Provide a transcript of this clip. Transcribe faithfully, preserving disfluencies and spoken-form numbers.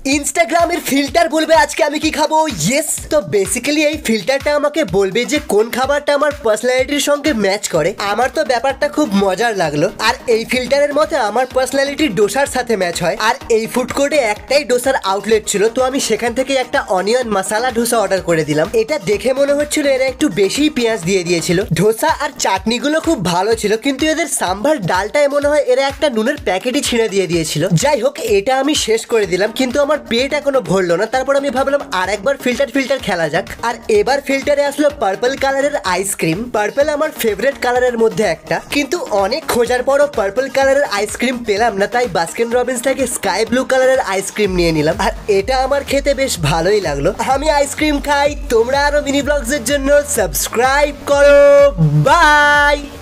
ইনস্টাগ্রামের ফিল্টার বলবে আজকে আমি কি খাবো। ইয়েস, তো বেসিক্যালি এই ফিল্টারটা আমাকে বলবে যে কোন খাবারটা আমার পার্সোনালিটির সঙ্গে ম্যাচ করে। আমার তো ব্যাপারটা খুব মজার লাগলো। আর এই ফিল্টারের মতে আমার পার্সোনালিটি ডোসার সাথে ম্যাচ হয়। আর এই ফুড কোর্টে একটাই ডোসার আউটলেট ছিল, তো আমি সেখান থেকে একটা অনিয়ন মশলা ডোসা অর্ডার করে দিলাম। এটা দেখে মনে হচ্ছিল এরা একটু বেশি পেঁয়াজ দিয়ে দিয়েছিল। ডোসা আর চাটনিগুলো খুব ভালো ছিল, কিন্তু এদের সাম্বার ডালটায় মনে হয় এরা একটা নুনের প্যাকেটই ছিঁড়ে দিয়ে দিয়েছিল। যাই হোক, এটা আমি শেষ করে দিলাম, কিন্তু আমার পেট এখনো ভরলো না। তারপর আমি ভাবলাম আর একবার ফিল্টার ফিল্টার খেলা যাক। আর এবার ফিল্টারে আসলো পার্পল কালারের আইসক্রিম। পার্পল আমার ফেভারিট কালারের মধ্যে একটা, কিন্তু অনেক খোঁজার পরও পার্পল কালারের আইসক্রিম পেলাম না, তাই বাস্কিন রবিন্স থেকে স্কাই ব্লু কালারের আইসক্রিম নিয়ে নিলাম। আর এটা আমার খেতে বেশ ভালোই লাগলো। আমি আইসক্রিম খাই, তোমরা আরো মিনি ব্লগসের জন্য সাবস্ক্রাইব করো। বাই।